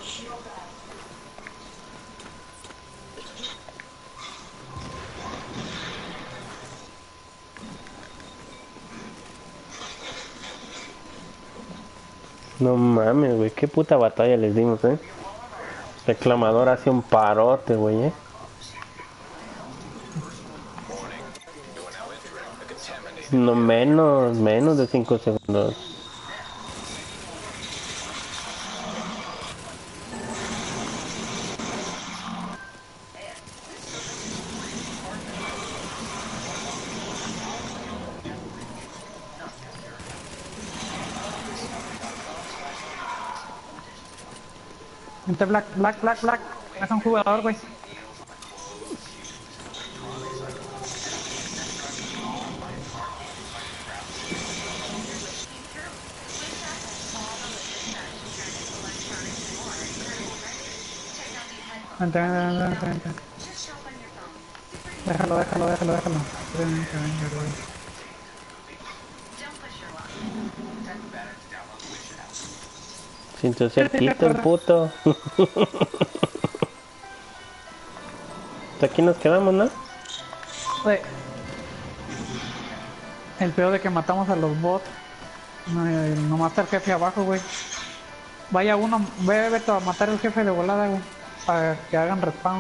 No mames, güey, qué puta batalla les dimos, Reclamador hace un parote, güey, No, menos de 5 segundos. Vente, Black, Black, Black, Black. Es un jugador, güey. Vente, vente, vente, vente. Déjalo, déjalo, déjalo, déjalo. Venga, venga, güey. Sin ser quito el puto. Aquí nos quedamos, ¿no? Güey, el peor de que matamos a los bots. No, nomás está el jefe abajo, güey. Vaya uno, vete a matar al jefe de volada, güey. Para que hagan respawn.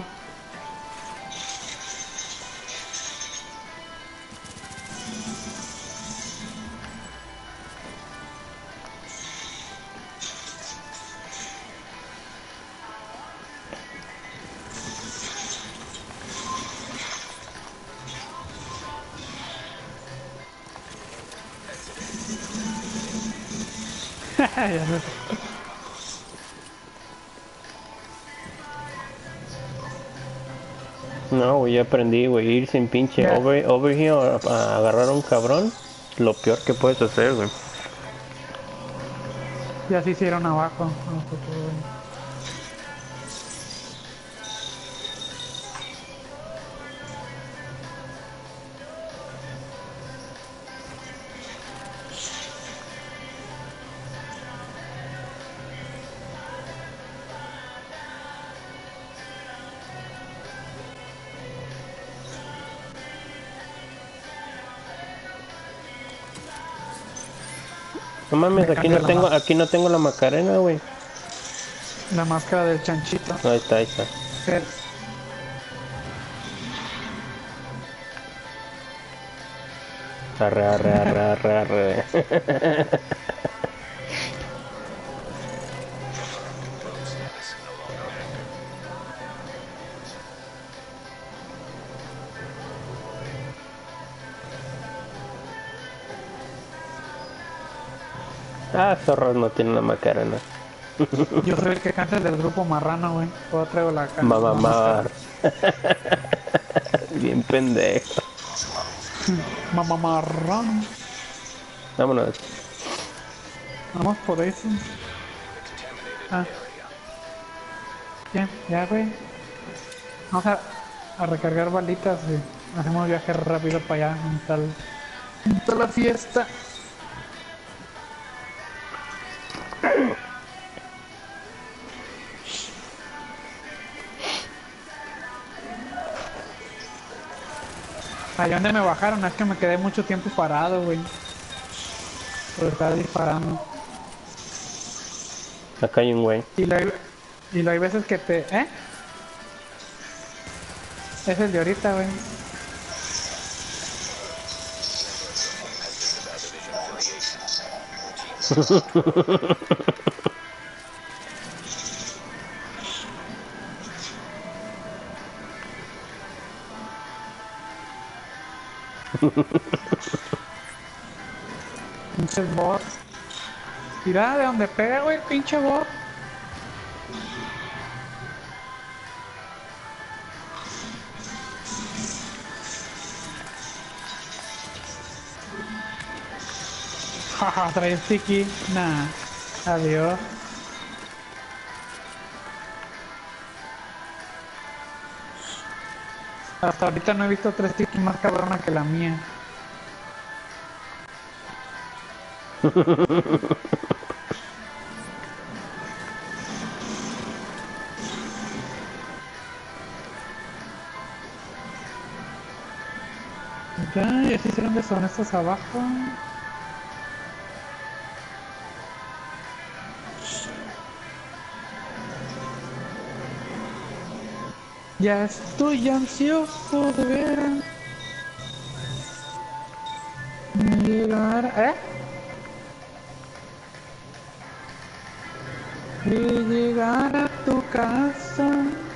Ya sé. No, güey, ya aprendí, güey, ir sin pinche Ya, over here a agarrar a un cabrón. Lo peor que puedes hacer, güey. ya se hicieron abajo. Nosotros, güey. No mames, Me cambio aquí no tengo la Macarena, güey. la máscara del chanchito. Ahí está, ahí está. El- Arre, arre, arre, arre, arre. Ah, zorros no tiene la Macarena. Yo soy el que canta del grupo marrano, güey. Yo traigo la máscara. Mamamar. Bien pendejo. Mamá marrano. Vámonos. Vamos por eso. Ah, ya, güey. Vamos a recargar balitas y hacemos viaje rápido para allá. En tal la fiesta. Allá donde me bajaron, es que me quedé mucho tiempo parado, güey. Por estar disparando. Acá hay un güey. Y lo hay veces que te... ¿Eh? Es el de ahorita, güey. Pinches bot. Mira de donde pega, güey, pinche bot. Jaja, trae sticky. Nah. Adiós. Hasta ahorita no he visto tres sticky más cabrona que la mía. Ya se hicieron deshonestos abajo. Ya estoy ansioso de ver llegar, de llegar a tu casa.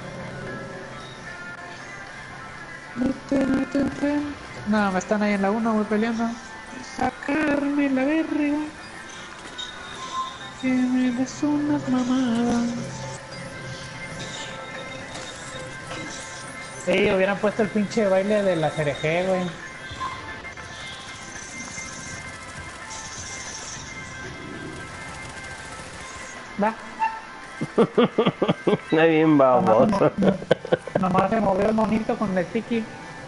No, me están ahí en la 1, voy peleando. Sacarme la verga. Que me des unas mamadas. Ey, hubieran puesto el pinche baile de la cereje, güey. Va. Está bien Nomás, baboso. nomás se movió el monito con el tiki.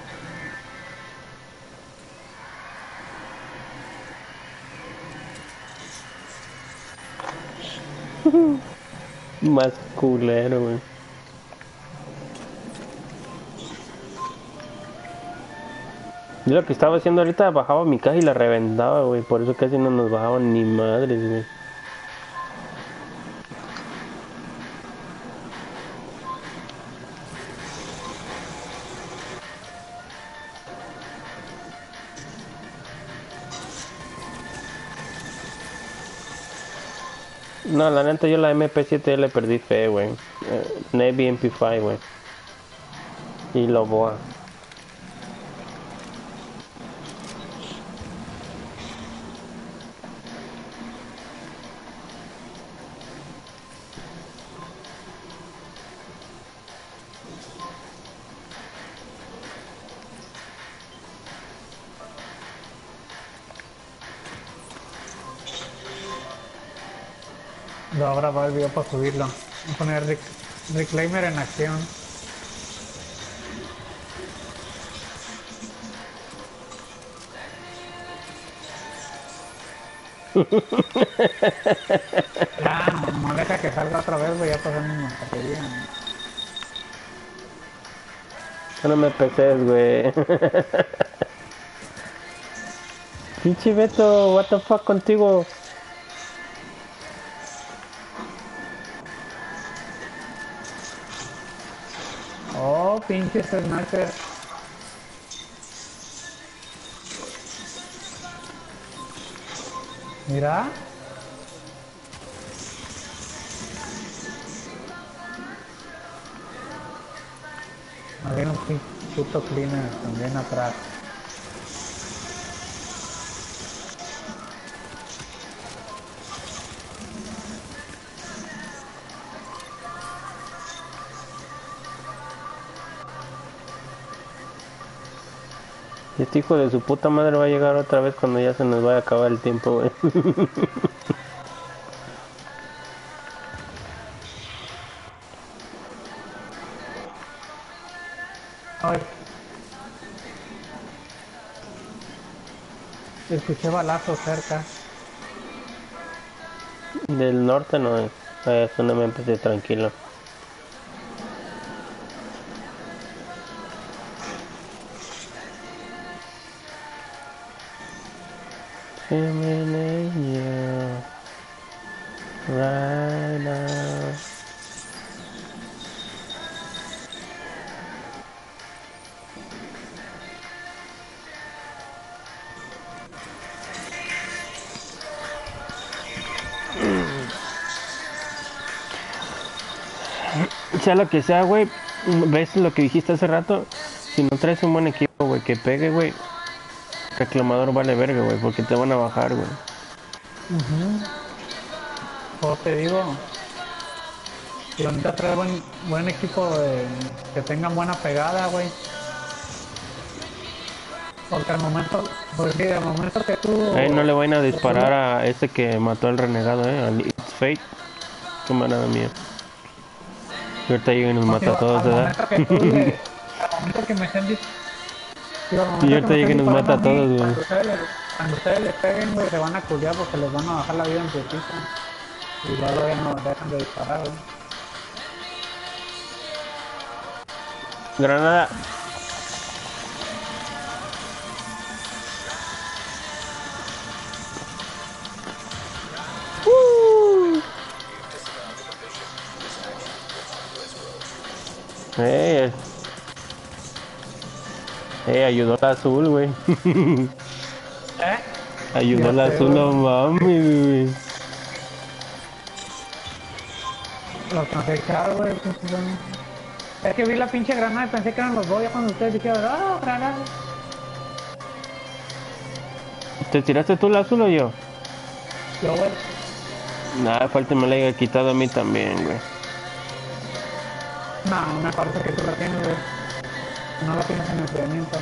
Más culero, güey. Yo lo que estaba haciendo ahorita, bajaba mi caja y la reventaba, güey. Por eso casi no nos bajaban ni madres, güey. No, la neta yo la MP7 ya le perdí fe, güey. Navy MP5, güey. Y Loboa. Lo voy a grabar el video para subirlo. Voy a poner Reclaimer en acción. Ya, no deja que salga otra vez, güey. Ya pasó mi batería. No me peses, güey. Pinche Beto, what the fuck contigo. Oh, pinche sniper. Mira. Había un puto cleaner también atrás. Este hijo de su puta madre va a llegar otra vez cuando ya se nos vaya a acabar el tiempo, güey. Ay, escuché balazos cerca. Del norte no es. Eso no me empecé tranquilo. Right now. Sea lo que sea, güey. ¿Ves lo que dijiste hace rato? Si no traes un buen equipo, güey, que pegue, güey. Reclamador vale verga, güey, porque te van a bajar, güey. Como te digo, si lo necesitas traer buen equipo que tengan buena pegada, güey. Porque al momento que tú... No le vayan a disparar a ese que mató al renegado, al It's Fate. Camarada mío. Y ahorita llega y nos mata a todos, ¿verdad? Al momento que me estén Y ahorita llega y nos mata a todos, güey. Cuando ustedes le peguen, güey, se van a culiar porque les van a bajar la vida en putiza. Y luego ya no dejan de disparar, güey. Granada. Eh, ayudó al azul, güey. ¿Eh? Ayudó Ya al sé, azul, güey. no mames, güey. Los pensé echar, güey. Es que vi la pinche granada y pensé que eran los dos. Ya cuando ustedes dijeron, ¡ah, granada! ¿Te tiraste tú el azul o yo? Yo, güey, Nada, falta me la haya quitado a mí también, güey. no, me parece que tú la tienes, güey. No la tienes en el entrenamiento.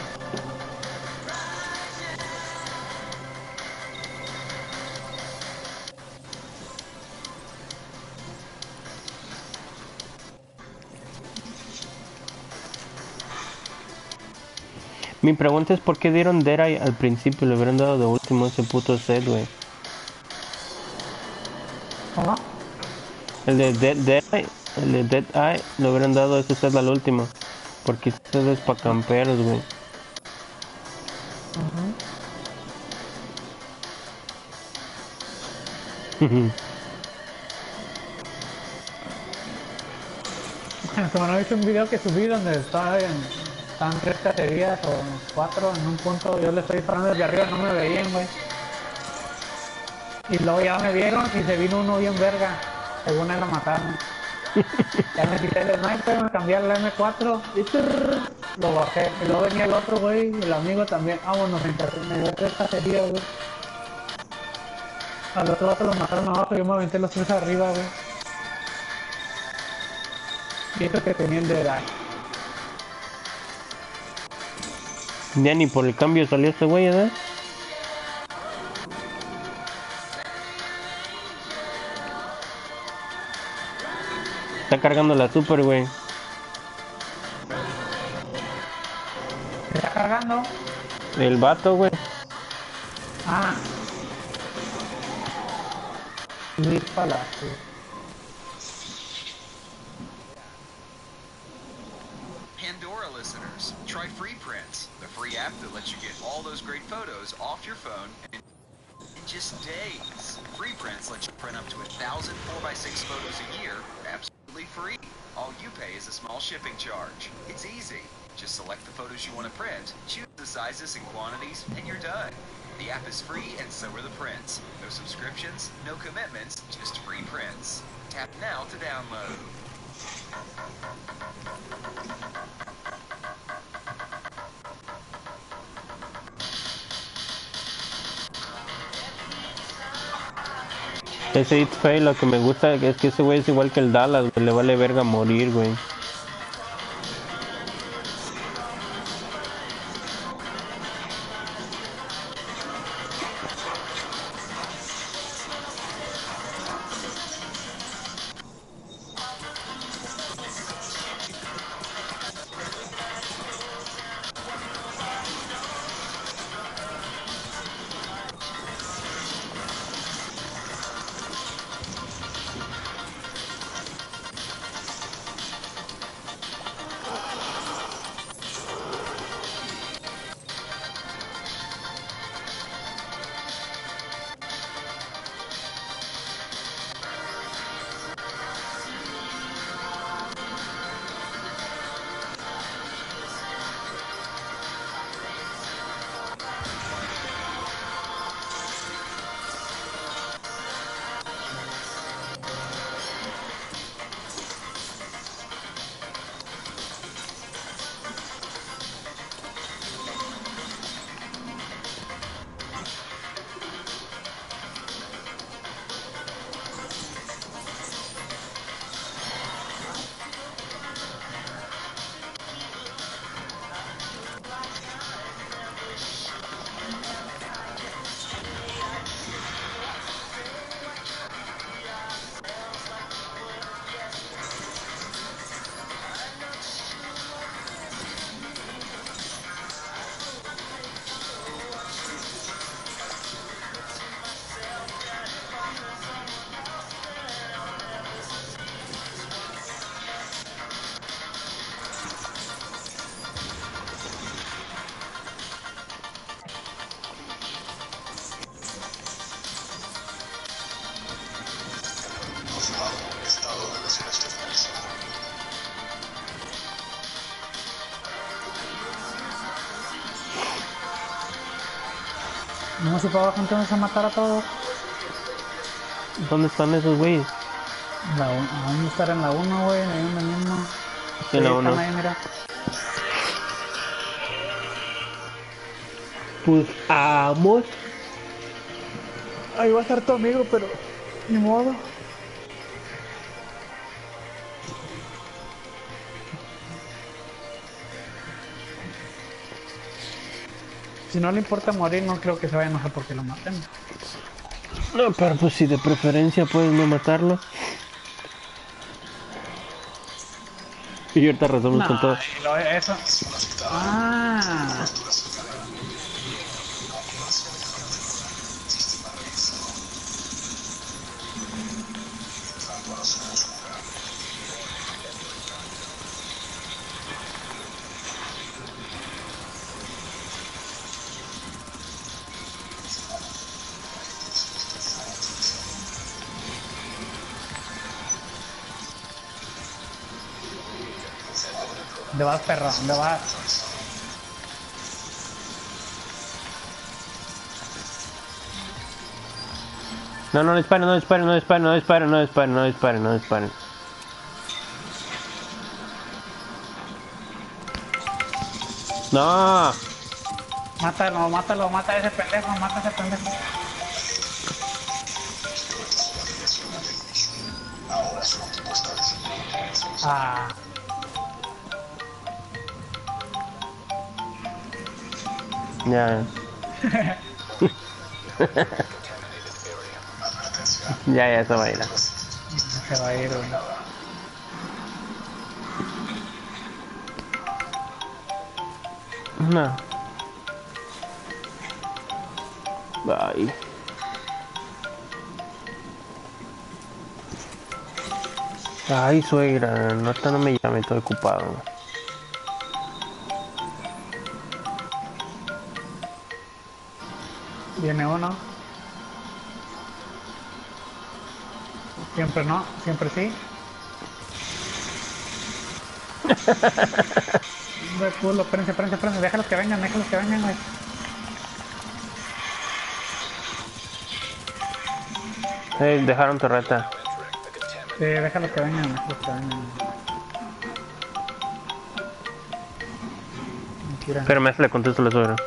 Mi pregunta es por qué dieron Dead Eye al principio, le hubieran dado de último ese puto set, güey. ¿Cómo? El de Dead Eye, le hubieran dado ese set al último. Porque ese set es pa' camperos, güey. Se me han visto un video que subí donde estaban 3 cacerías o 4 en un punto. Yo le estoy disparando desde arriba, no me veían, güey. Y luego ya me vieron y se vino uno bien verga. Según él lo mataron. Ya me quité el sniper, me cambié al M4 y lo bajé. Y luego venía el otro, güey, y el amigo también. Ah, bueno, me dio 3 cacerías, güey. Al otro vato lo mataron abajo, yo me aventé los 3 arriba, güey. Y eso que tenía el de edad. Ya ni por el cambio salió este güey, ¿verdad? Está cargando la super, güey. ¿Se está cargando? El vato, güey. Ah, Luis Palacio. Pandora listeners, try Free Prints, the free app that lets you get all those great photos off your phone in just days. Free Prints lets you print up to 1,000 4x6 photos a year, absolutely free. All you pay is a small shipping charge. It's easy. Just select the photos you want to print, choose the sizes and quantities, and you're done. The app is free and so are the prints. No subscriptions, no commitments, just free prints. Tap now to download. Ese It's Fail, lo que me gusta es que ese güey es igual que el Dallas, güey. Le vale verga morir, güey. No, si para abajo entonces a matar a todos. ¿Dónde están esos güeyes? Vamos a estar en la 1, güey, ahí donde mismo. En la Sí, 1. están ahí, mira. Pues vamos. Ahí va a estar tu amigo, pero ni modo. Si no le importa morir, no creo que se vaya a enojar porque lo maten. No, pero pues si de preferencia puedes no matarlo. Y ahorita rezamos con todo. Eso. Ah. ¿Dónde vas, perro? ¿Dónde vas? No, no disparen, no disparen, no disparen, no disparen, no disparen, no disparen, no disparen. No. Mátalo, mátalo, mata a ese pendejo, mata a ese pendejo. Ah. Ya. Ya se va a ir. Se va a ir, güey. No. Bye. Ay, suegra, no me llame, estoy ocupado. Viene uno. Siempre no, siempre sí. De culo, espérense, déjalos que vengan, güey. Dejaron torreta. Sí, déjalos que vengan, Mentira. Espérame, se le contesto a la suegra.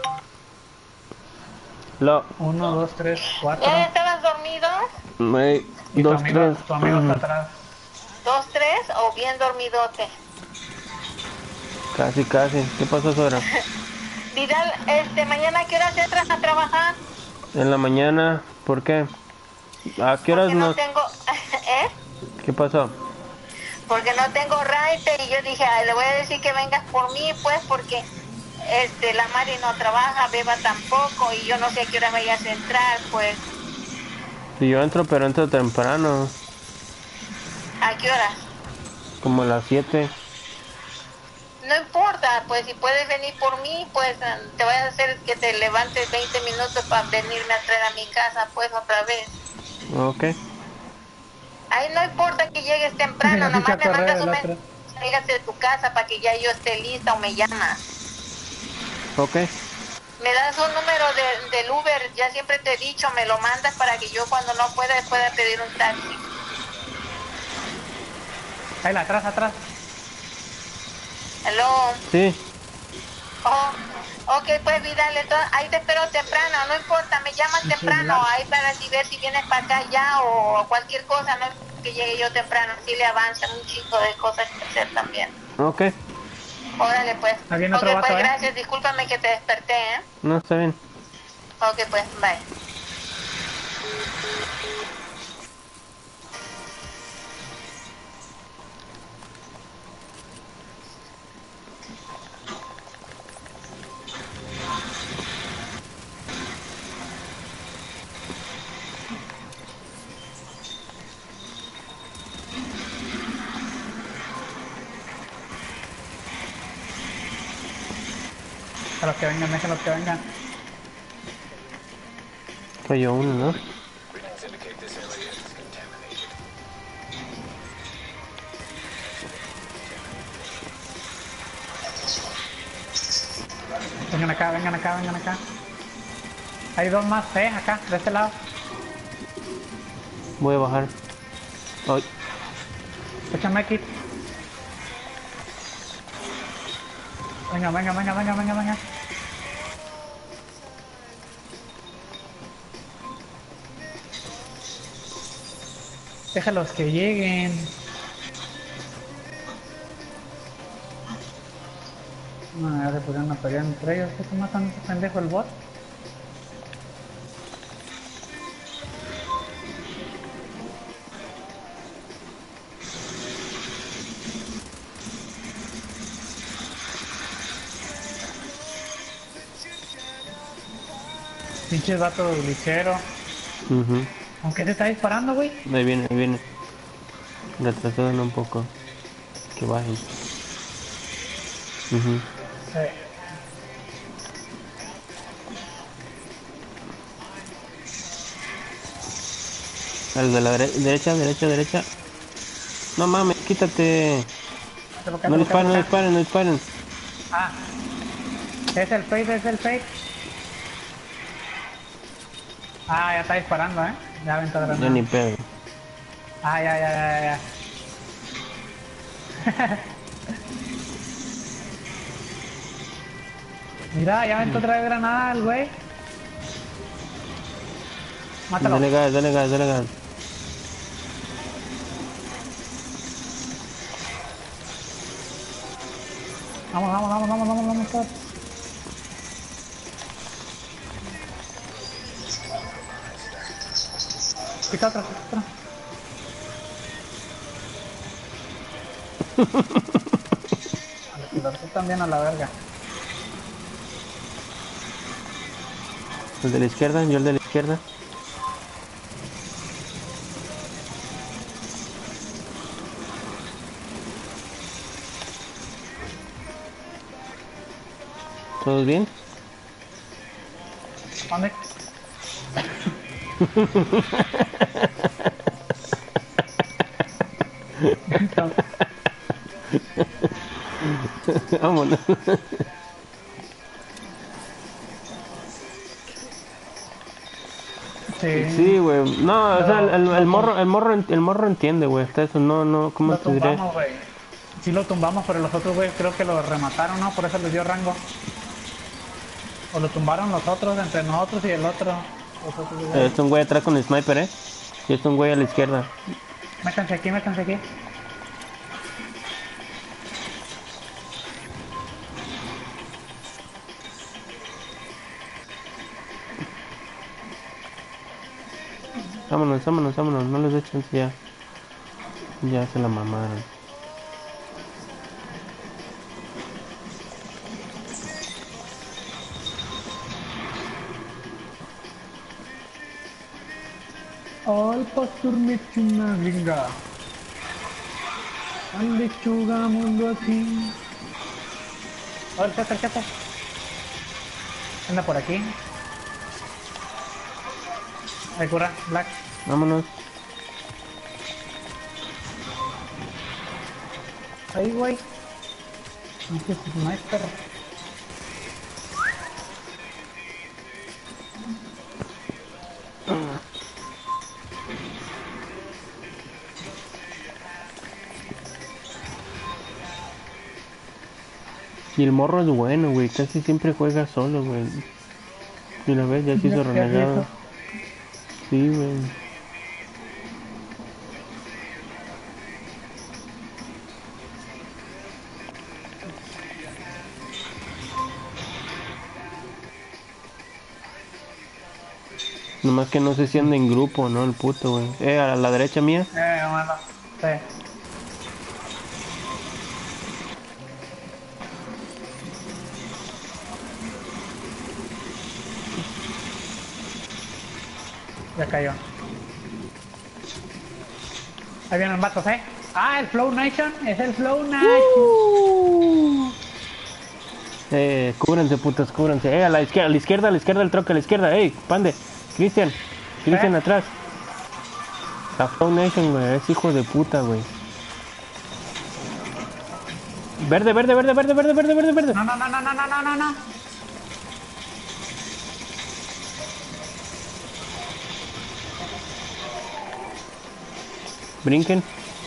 1, 2, 3, 4. ¿Ya estabas dormido? Y 2, 3. tu amigo está atrás. 2, 3 o bien dormidote. Casi. ¿Qué pasó, suegra? Vidal, mañana ¿a qué horas entras a trabajar? En la mañana, ¿por qué? ¿A qué horas Porque no? no tengo, ¿eh? ¿Qué pasó? Porque no tengo raite y yo dije, ay, le voy a decir que vengas por mí, pues, porque la Mari no trabaja, Beba tampoco, y yo no sé a qué hora vayas a entrar, pues. Si yo entro, pero entro temprano, ¿A qué hora? como a las 7. No importa, pues si puedes venir por mí, pues te voy a hacer que te levantes 20 minutos para venirme a traer a mi casa, pues otra vez. Ok. Ahí no importa que llegues temprano, Así se nomás me corre mandas el un otro. mensaje, llegas de tu casa para que ya yo esté lista o me llamas. Ok. Me das un número del Uber, ya siempre te he dicho, me lo mandas para que yo cuando no pueda pedir un taxi. Ahí, atrás. Hello. Sí. Oh, ok, pues Vidal, entonces ahí te espero temprano, no importa, me llamas temprano, ahí para ver si vienes para acá ya o cualquier cosa, no es que llegue yo temprano, así le avanzan un chico de cosas que hacer también. Ok. Órale pues. Ahí viene otro Ok, vato, pues gracias, discúlpame que te desperté, ¿eh? No, está bien. Ok, pues, bye. A los que vengan, déjalos que vengan. Falló uno, ¿no? Vengan acá. Hay dos más, acá, de este lado. Voy a bajar. Ay, Échame kit. Venga, venga, venga, venga, venga, venga. Déjalos que lleguen. No, ya se pusieron a pelear entre ellos. ¿Qué matan a ese pendejo el bot? Pinches vato ligero. Aunque se está disparando, güey. ahí viene, ahí viene. Retrasaron un poco. Que bajen. El de la derecha, derecha, derecha. No mames, quítate. No disparen, no disparen, no disparen. Ah. Es el fake, es el fake. Ah, ya está disparando, Ya aventó Ya granada. ni pedo. Ah, ya. Mira, ya aventó otra vez granada el güey. Mátalo. Dale gas, dale gas, dale gas. Vamos. Pica otra. Tú también a la verga. El de la izquierda, yo el de la izquierda. ¿Todos bien? ¿Dónde? Vámonos. Sí, güey. No, o sea, el morro entiende, güey. Hasta eso, no, ¿cómo Lo te diré? tumbamos, güey. Sí lo tumbamos, pero los otros, güey, creo que lo remataron, ¿no? Por eso les dio rango. O lo tumbaron los otros, entre nosotros y el otro. Es un güey atrás con el sniper, Y es un güey a la izquierda. Métanse aquí. Vámonos, no les dé chance ya. Ya se la mamaron. Al pastor me echó una gringa. Al lechuga mundo así. A ver, chata. Anda por aquí. Ahí cura, Black. Vámonos. Ahí, güey. Este es sniper. Y el morro es bueno, güey. Casi siempre juega solo, güey. Y una vez ya se hizo renegado. Sí, güey. Nomás que no sé si anda en grupo, ¿no? El puto, güey. A la derecha mía. Bueno, sí. Ya cayó. Ahí vienen los vatos, Ah, el Flow Nation. Es el Flow Nation. Cúbranse, putos, cúbranse. A la izquierda del troque, a la izquierda. Pande. Cristian atrás. La Flow Nation, güey, es hijo de puta, güey. Verde. No. Brinquen.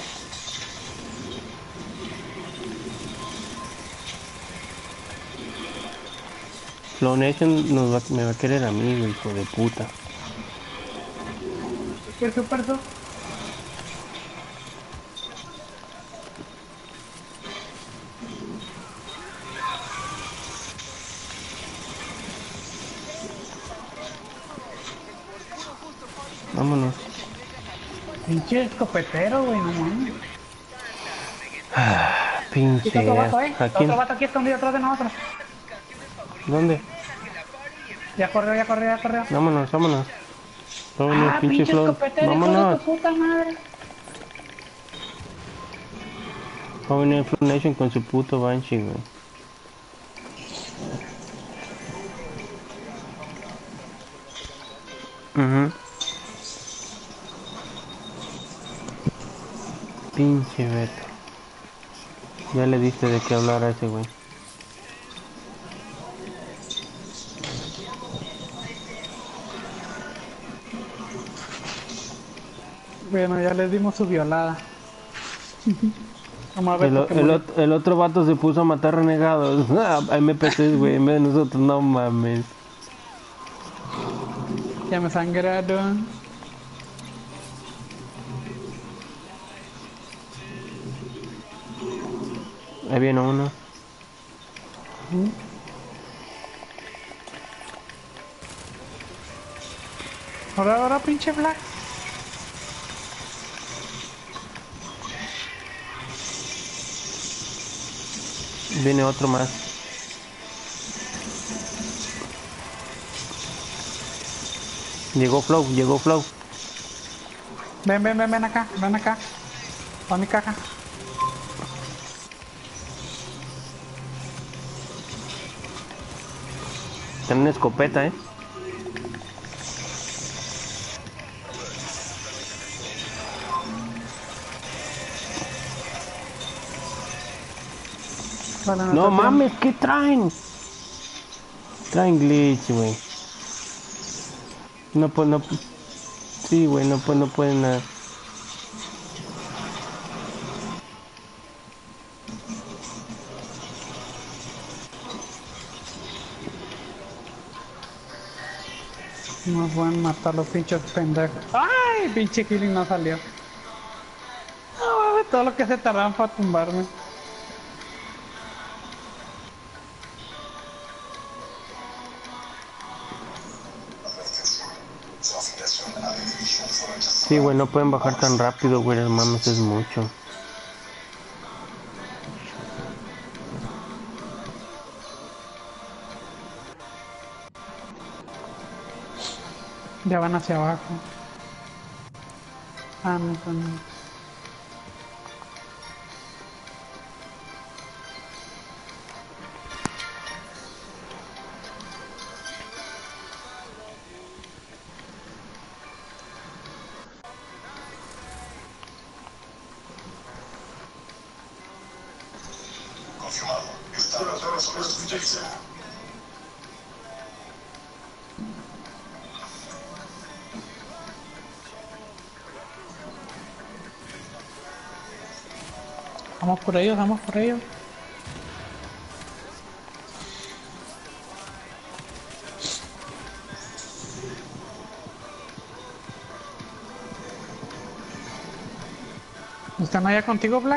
Flow Nation me va a querer a mí, güey, hijo de puta. ¿Qué es super eso? Vámonos. Pinche escopetero, güey, no mames. Pinche. Otro vato ahí. ¿A quién? Otro vato aquí escondido atrás de nosotros. ¿Dónde? Ya corrió, ya corrió, ya corrió. Vámonos, vámonos. Vámonos, Ah, pinche pinche Flow. escopetero, hijo de Vámonos. tu puta madre. Va a venir Flow Nation con su puto Banshee, güey. Pinche Beto. Ya le diste de qué hablar a ese güey. Bueno, ya les dimos su violada. Vamos a ver por qué murió. El otro vato se puso a matar renegados. MPCs, güey, en vez de nosotros, no mames. Ya me sangraron. Ahí viene uno. Ahora, pinche Black. Viene otro más. Llegó Flow, llegó Flow. Ven acá, ven acá. A mi caja. Tiene una escopeta, Vale, No mames, ¿qué traen? Traen glitch, güey. No pues no. Sí, güey, no pues no pueden nada. Nos pueden matar los pinches pendejos. ¡Ay! Pinche killing no salió. No, todo lo que se tardan para tumbarme. Sí, güey, no pueden bajar tan rápido, güey, no mames, es mucho. Ya van hacia abajo. Ah, no, no. Confirmado. Está la torre sobre su justicia. Vamos por ellos, vamos por ellos. ¿Están allá contigo, Black?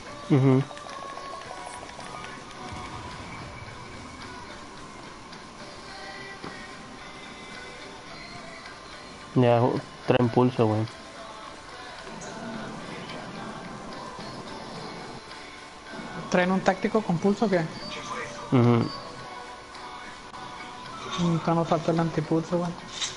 Ya traen pulso, güey. ¿Traen un táctico con pulso o qué? Nunca nos falta el antipulso, güey.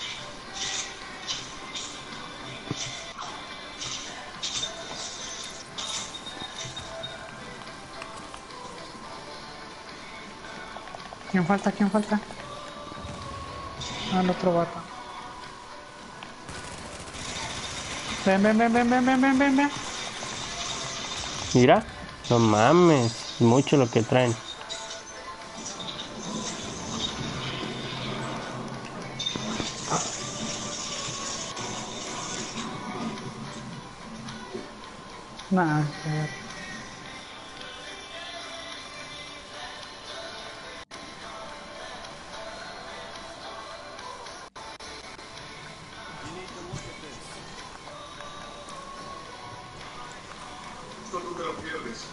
¿Quién falta? ¿Quién falta? Ah, el otro vato. Ven. Mira, no mames, mucho lo que traen. Nah, Esto nunca lo pierdes.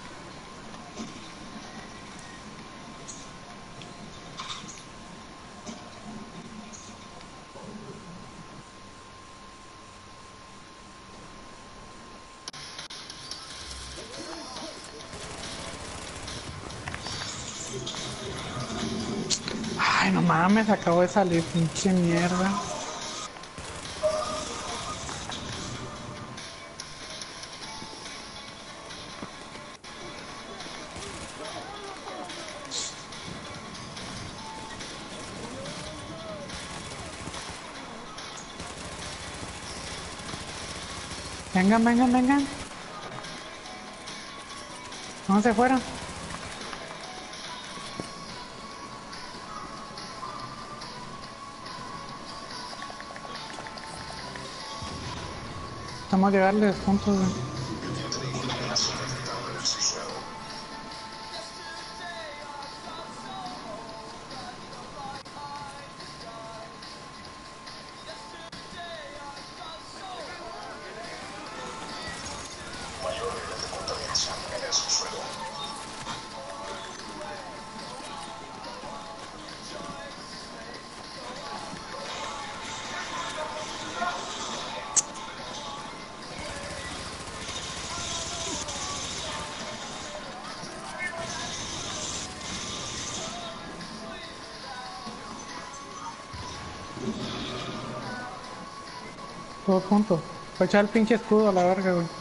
ay, no mames, acabo de salir, pinche mierda. Vengan, vengan, vengan. ¿Dónde se fueron? Estamos a llegarles juntos, güey. Mayor nivel de contaminación en el subsuelo. Todos juntos. Voy a echar el pinche escudo a la verga, güey.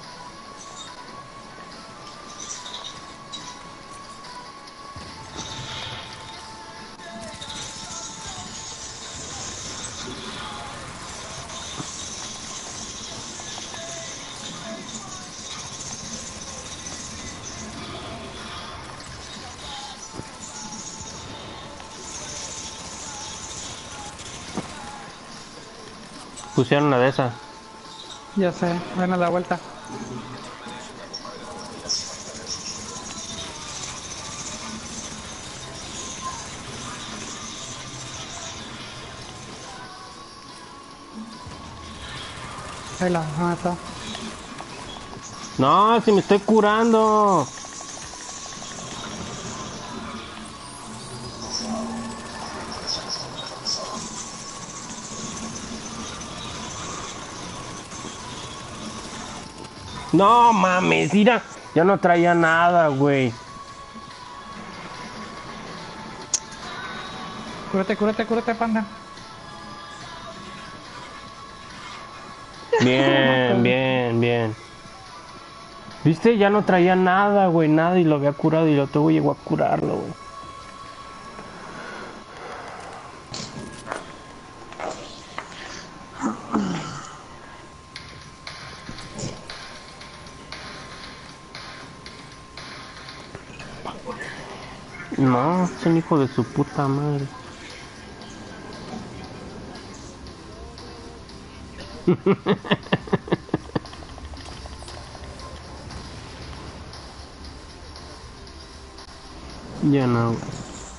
Pusieron una de esas. Ya sé, ven a la vuelta. Ahí la, está. No, si me estoy curando. No mames, mira. Ya no traía nada, güey. Cúrate, cúrate, cúrate, panda. Bien, bien, bien. ¿Viste? Ya no traía nada, güey, nada y lo había curado y luego llegó a curarlo, güey. No, es un hijo de su puta madre. Ya no, güey.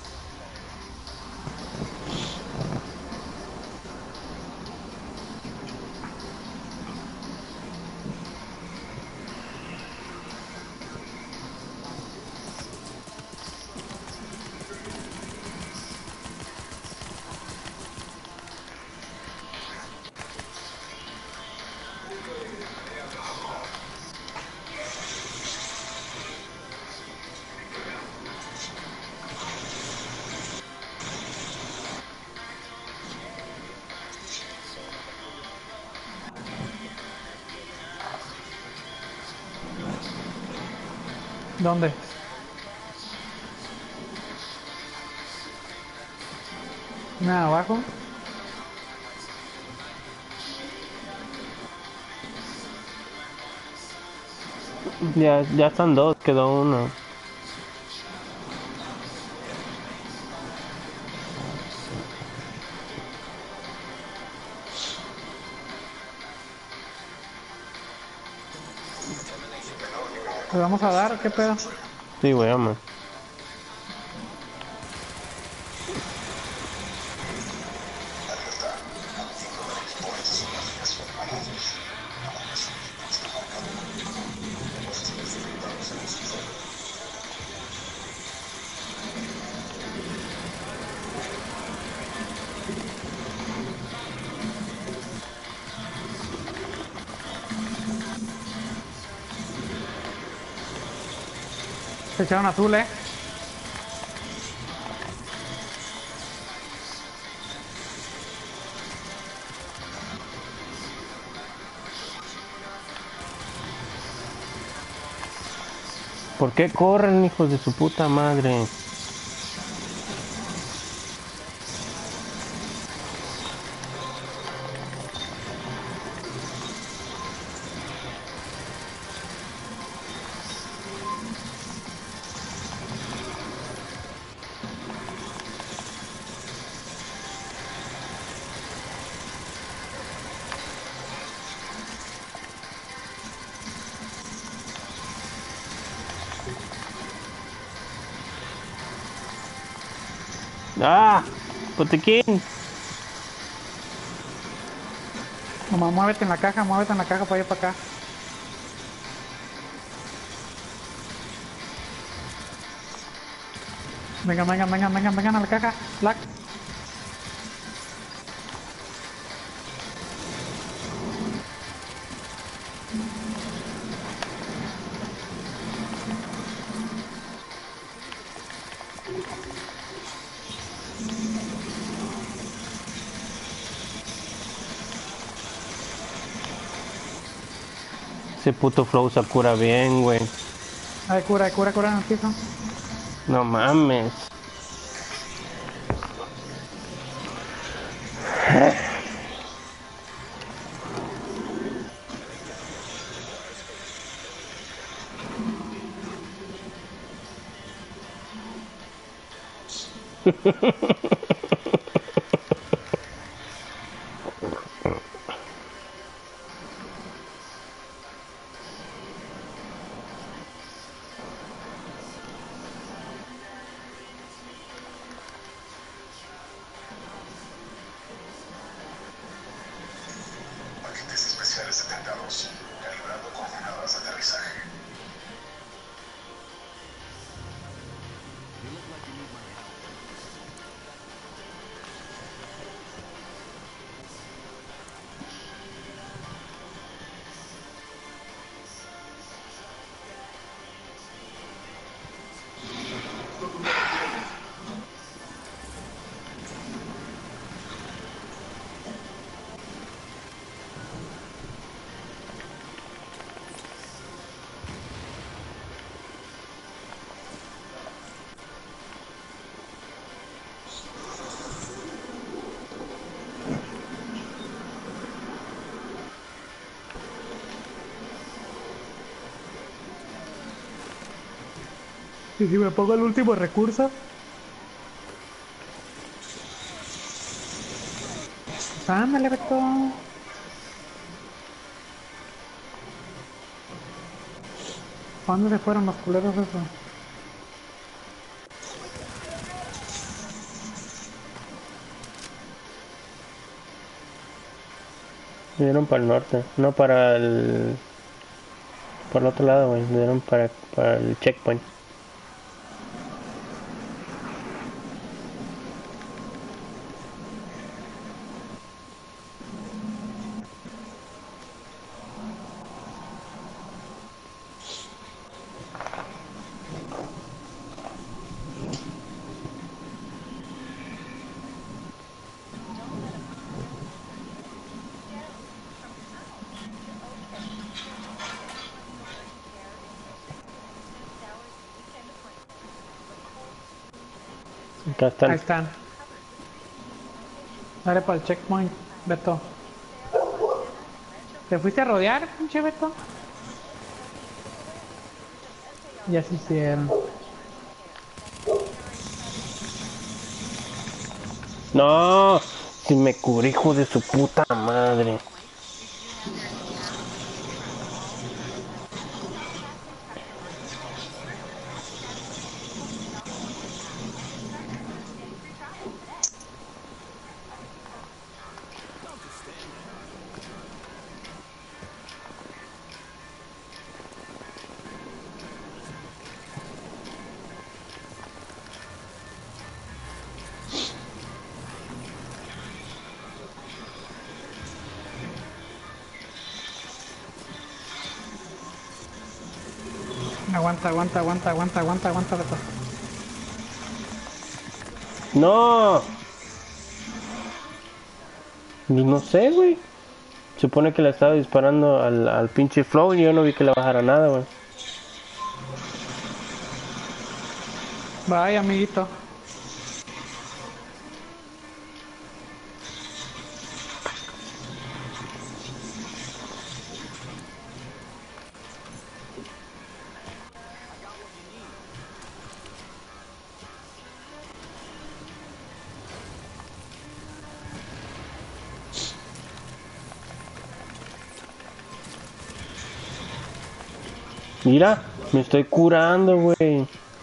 ¿Dónde? Nada, abajo. Ya están dos, quedó uno. Menor ¿Le vamos a dar? ¿Qué pedo? Sí, güey, vamos. Se echaron azul, ¿Por qué corren, hijos de su puta madre? ¡Ah! ¡Potequín! Nomás muévete en la caja para allá para acá. Vengan a la caja. Black. Ese puto flow se cura bien, güey. Ay, cura en el piso. No mames. Paquetes especiales detectados. Calibrando coordenadas de aterrizaje. Y si me pongo el último recurso. Pues ándale, Beto. ¿Para dónde se fueron los culeros esos? Se dieron para el norte, no para el... Por el otro lado, güey. Se dieron para el checkpoint. Acá Ahí están. están. Dale para el checkpoint, Beto. ¿Te fuiste a rodear, pinche Beto? Ya se hicieron. No, si me curé, hijo de su puta madre. Aguanta, Beto. ¡No! Ni no sé, güey. Supone que le estaba disparando al pinche Flow y yo no vi que le bajara nada, güey. Vaya, amiguito. Mira, me estoy curando, güey.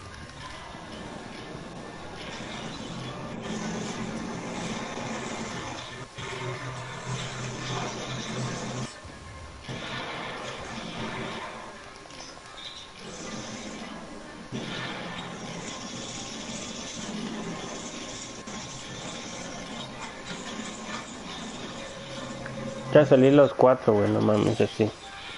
Ya salí los 4, güey, no mames, así.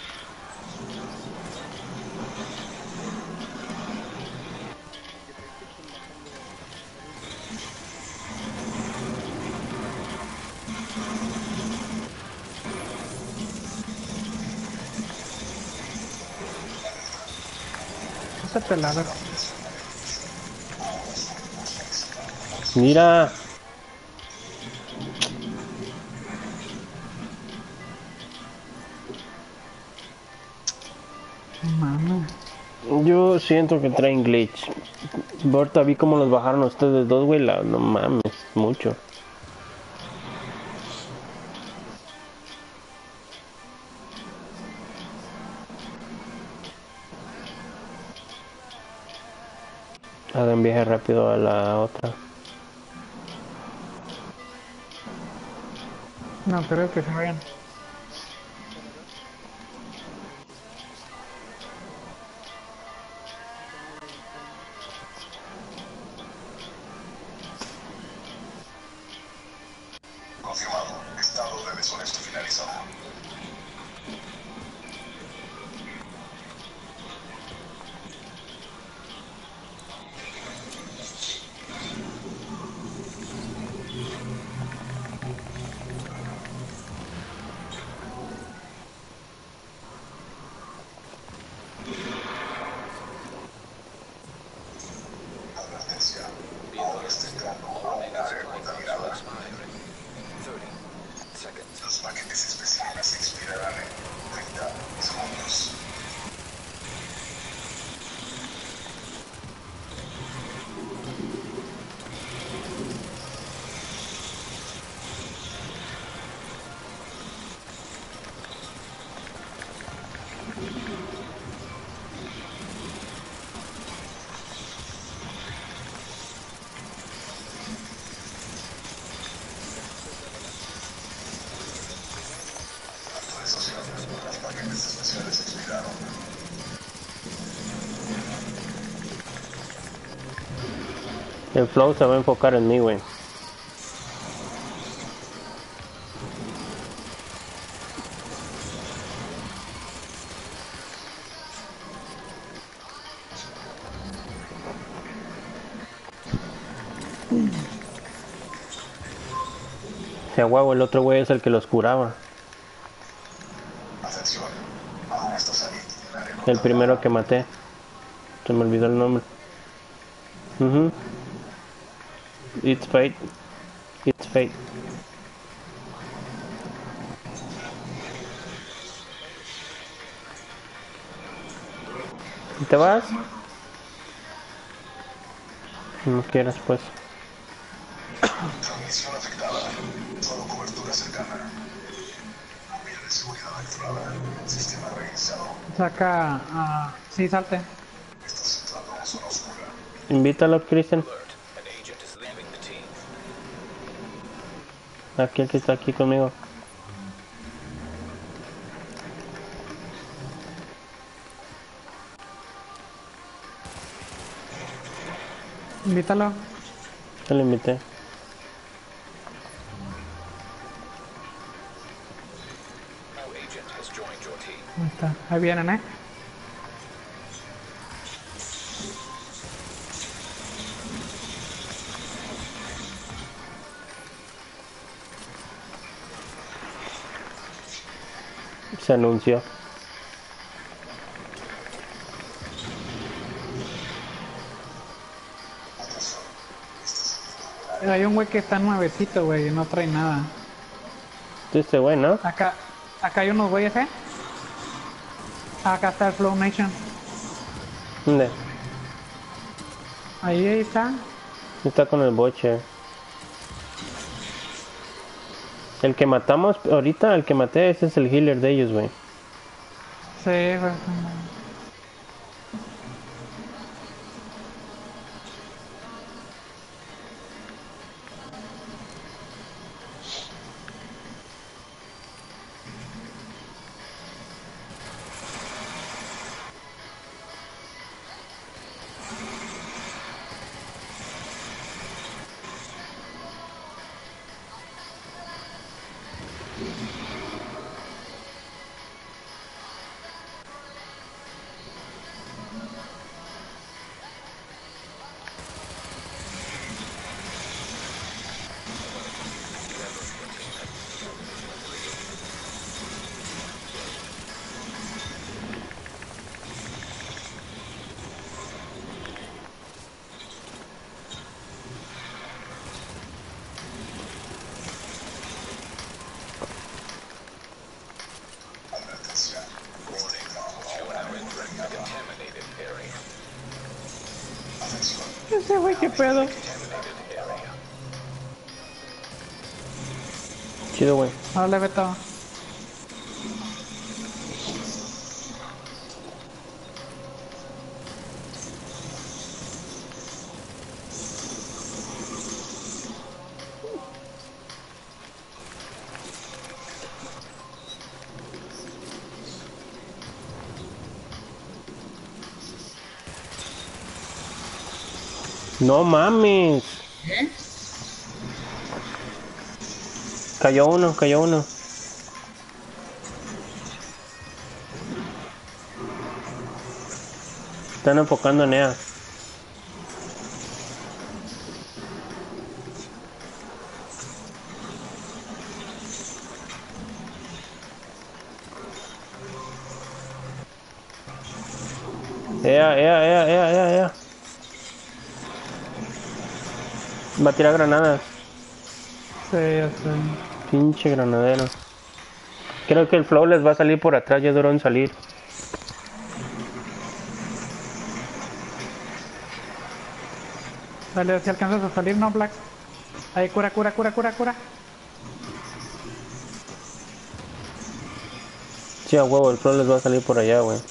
Ese pelado. Mira. Mano. Yo siento que traen glitch. Ahorita vi cómo los bajaron ustedes dos, güey. No mames, mucho. Hagan viaje rápido a la otra. No creo que se vayan. Confirmado. Estado de deshonesto finalizado. Advertencia. Ahora está entrando a un área contaminada. Los paquetes especiales expirarán en 30 segundos. Actualización. Los paquetes especiales expiraron. El Flow se va a enfocar en mí, güey. Si a huevo, el otro güey es el que los curaba. Atención. Aún estás ahí en área El contaminada. primero que maté. Se me olvidó el nombre. It's fate. It's fate. ¿Y te vas? No quieras, pues. Transmisión afectada. Solo cobertura cercana. Vía de seguridad activada. Sistema reiniciado. Saca a... Sí, salte. Estás entrando en zona oscura. Invítalo, Christian. Aquí, el que está aquí conmigo. Invítalo. Se lo invité. Ahí está. Ahí vienen, Se anunció. Hay un güey que está nuevecito, güey, y no trae nada. Este güey, ¿no? Acá hay unos güeyes, ¿eh? Acá está el Flow Nation. ¿Dónde? Ahí está. Está con el boche. El que matamos ahorita, el que maté, ese es el healer de ellos, güey. Sí, güey. Advertencia. Warning. You have entered a contaminated area. Atención. Ese güey, qué pedo. Contaminated area. Chido, güey. Órale, Beto. No mames. ¿Eh? Cayó uno, cayó uno. Están enfocando a Nea. Ea. Va a tirar granadas. Sí, ya sé. Pinche granadero. Creo que el flow les va a salir por atrás, ya duró en salir. Dale, si alcanzas a salir, no, Black. Ahí, cura. Sí, a huevo, el flow les va a salir por allá, güey.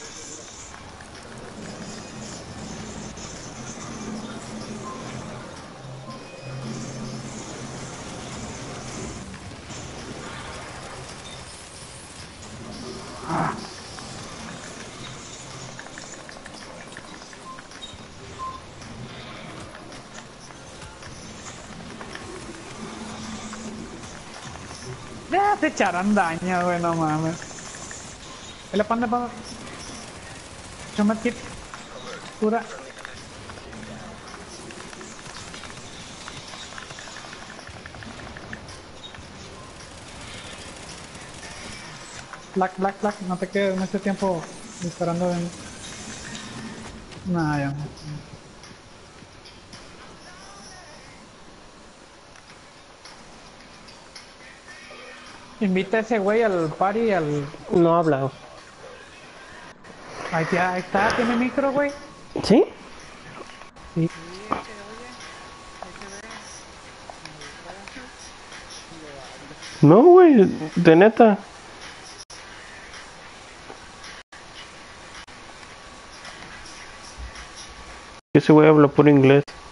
Ya te echarán daño, güey, no mames. Le panda. Chumet kit. Cura. Black, no te quedes en este tiempo disparando en... Nah, ya. Invita a ese güey al party, al... No habla. Ahí está, tiene micro, güey. ¿Sí? Sí. No, güey, de neta. Ese güey habla puro inglés.